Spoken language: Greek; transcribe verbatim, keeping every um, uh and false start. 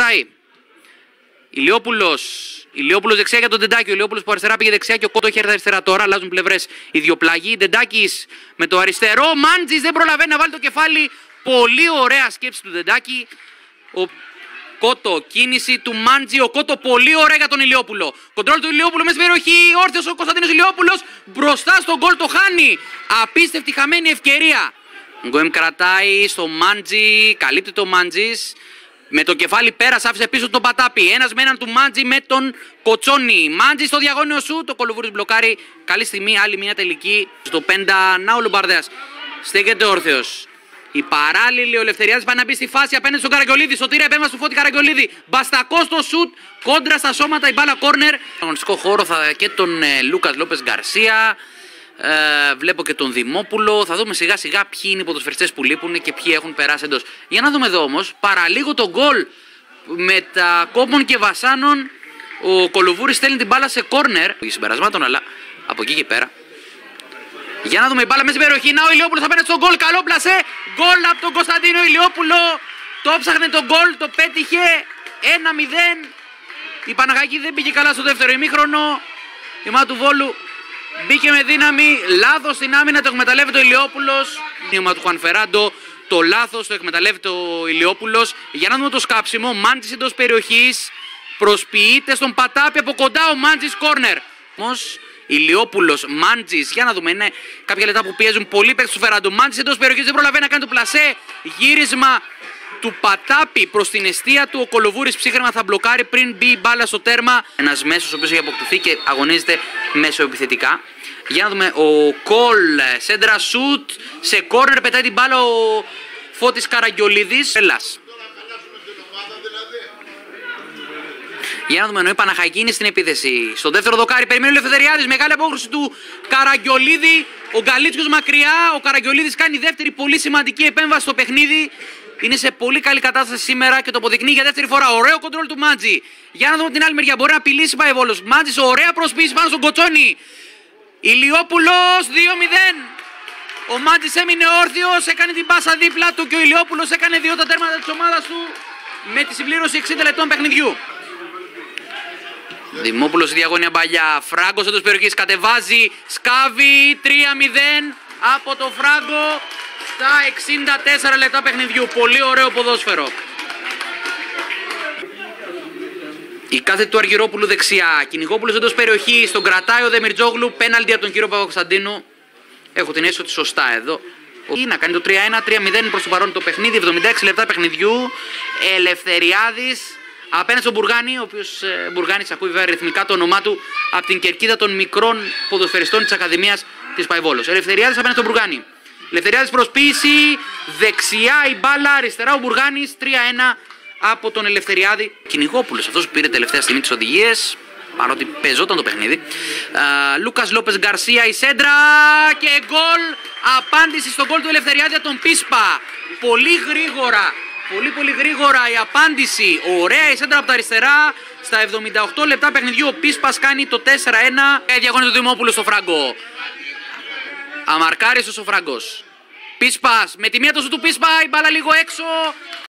κρατάει. Ηλιόπουλος. Ηλιόπουλος δεξιά για τον Ντεντάκη. Ο Ηλιόπουλος που αριστερά πήγε δεξιά και ο Κότο έχει αριστερά τώρα. Αλλάζουν πλευρές οι δύο πλάγοι. Ντεντάκης με το αριστερό. Μάντζης δεν προλαβαίνει να βάλει το κεφάλι. Πολύ ωραία σκέψη του Ντεντάκη. Ο Κότο, κίνηση του Μάντζη. Ο Κότο πολύ ωραία για τον Ηλιόπουλο. Κοντρόλ του Ηλιόπουλου μέσα στην περιοχή. Όρθιος ο Κωνσταντίνος Ηλιόπουλος. Μπροστά στον γκολ το χάνει. Απίστευτη χαμένη ευκαιρία. Γκοέμ κρατάει στο Μάντζη. Καλύπτει το Μάντζης. Με το κεφάλι πέρασε, άφησε πίσω τον Πατάπη. Ένας με έναν του Μάντζη με τον Κοτσόνη. Μάντζη στο διαγώνιο σου. Το Κολοβούρης μπλοκάρει. Καλή στιγμή, άλλη μια τελική. Στο πέντα να ο Λουμπαρδέας. Στέκεται όρθιος. Η παράλληλη ο Ελευθεριάδης πάει να μπει στη φάση απέναντι στον Καραγκιολίδη. Σωτήρια επέμβαση του Φώτη Καραγκιολίδη. Μπαστακό στο σουτ. Κόντρα στα σώματα η μπάλα κόρνερ. Στον αγωνιστικό χώρο θα και τον ε, Λούκας Λόπες Γκαρσία. Ε, βλέπω και τον Δημόπουλο. Θα δούμε σιγά σιγά ποιοι είναι οι ποδοσφαιριστές που λείπουν και ποιοι έχουν περάσει εντός. Για να δούμε εδώ όμως, παραλίγο το γκολ με τα Κόμπων και Βασάνων. Ο Κολοβούρης στέλνει την μπάλα σε κόρνερ. Συμπερασμάτων, αλλά από εκεί και πέρα. Για να δούμε η μπάλα μέσα στην περιοχή. Να ο Ηλιόπουλος απέναντι στον γκολ. Καλό πλασέ. Γκολ από τον Κωνσταντίνο Ηλιόπουλο. Το ψάχνε τον γκολ, το πέτυχε. ένα μηδέν. Η Παναχαϊκή δεν πήγε καλά στο δεύτερο ημίχρονο. Η ομάδα του Βόλου μπήκε με δύναμη. Λάθος στην άμυνα, το εκμεταλλεύεται ο Ηλιόπουλος. Η ομάδα του Χουανφεράντο. Το λάθος το εκμεταλλεύεται ο Ηλιόπουλος. Για να δούμε το σκάψιμο. Μάντζης εντός περιοχής. Προσποιείται στον Πατάπη από κοντά ο Μάντζης κόρνερ. Όμως Ηλιόπουλος, Μάντζης, για να δούμε, είναι κάποια λεπτά που πιέζουν πολύ παίκτες του Φεράντο. Μάντζης εντός περιοχής, δεν προλαβαίνει να κάνει το πλασέ. Γύρισμα του Πατάπη προς την εστία του. Ο Κολοβούρης ψύχρεμα θα μπλοκάρει πριν μπει η μπάλα στο τέρμα. Ένας μέσος ο οποίος έχει αποκτηθεί και αγωνίζεται μέσοεπιθετικά. Για να δούμε, ο Κολ, σέντρα σουτ, σε κόρνερ πετάει την μπάλα ο Φώτης Καραγκιολίδης. Ελλάς. Για να δούμε, ενώ η Παναχαϊκή είναι στην επίθεση. Στο δεύτερο δοκάρι περιμένει ο Ελευθεριάδης. Μεγάλη απόκρουση του Καραγκιολίδη. Ο Γκαλίτσιος μακριά. Ο Καραγκιολίδης κάνει δεύτερη πολύ σημαντική επέμβαση στο παιχνίδι. Είναι σε πολύ καλή κατάσταση σήμερα και το αποδεικνύει για δεύτερη φορά. Ωραίο κοντρόλ του Μάντζη. Για να δούμε την άλλη μεριά. Μπορεί να απειλήσει πάει Βόλος. Μάντζης, ωραία προσποίηση πάνω στον Κοτσόνη. Ηλιόπουλος δύο μηδέν. Ο Μάντζης έμεινε όρθιος. Έκανε την πάσα δίπλα του και ο Ηλιόπουλος έκανε δύο τα τέρματα της ομάδας του με τη συμπλήρωση εξήντα λεπτών παιχνιδιού. Δημόπουλος στη διαγώνια παλιά. Φράγκος εντός περιοχής κατεβάζει. Σκάβει τρία μηδέν από το Φράγκο στα εξήντα τέσσερα λεπτά παιχνιδιού. Πολύ ωραίο ποδόσφαιρο. Η κάθετη του Αργυρόπουλου δεξιά. Κυνηγόπουλος εντός περιοχής. Τον κρατάει ο Δεμιρτζόγλου. Πέναλτι από τον κύριο Παπακοσταντίνου. Έχω την αίσθηση ότι σωστά εδώ. Ή να κάνει το τρία ένα τρία μηδέν προς το παρόν το παιχνίδι. εβδομήντα έξι λεπτά παιχνιδιού. Ελευθεριάδης απέναντι στον Μπουργάνη, ο οποίος ε, Μπουργάνης ακούει βέβαια ρυθμικά το όνομά του από την κερκίδα των μικρών ποδοσφαιριστών της Ακαδημίας της Παϊβόλος. Ελευθεριάδης απέναντι στον Μπουργάνη. Ελευθεριάδης προσποίηση, δεξιά η μπάλα, αριστερά ο Μπουργάνης, τρία ένα από τον Ελευθεριάδη. Κυνηγόπουλος, αυτός που πήρε τελευταία στιγμή τις οδηγίες, παρότι πεζόταν το παιχνίδι. Α, Λούκας Λόπες Γκαρσία, η σέντρα και γκολ. Απάντηση στον γκολ του Ελευθεριάδη από τον Πίσπα. Πολύ γρήγορα. Πολύ πολύ γρήγορα η απάντηση. Ωραία η σέντρα από τα αριστερά. Στα εβδομήντα οκτώ λεπτά παιχνιδιού ο Πίσπας κάνει το τέσσερα ένα. Διαγώνει το Δημόπουλο στο Φράγκο. Αμαρκάριστος ο Φράγκος. Πίσπας με τη μία τόσο του Πίσπα. Η μπάλα λίγο έξω.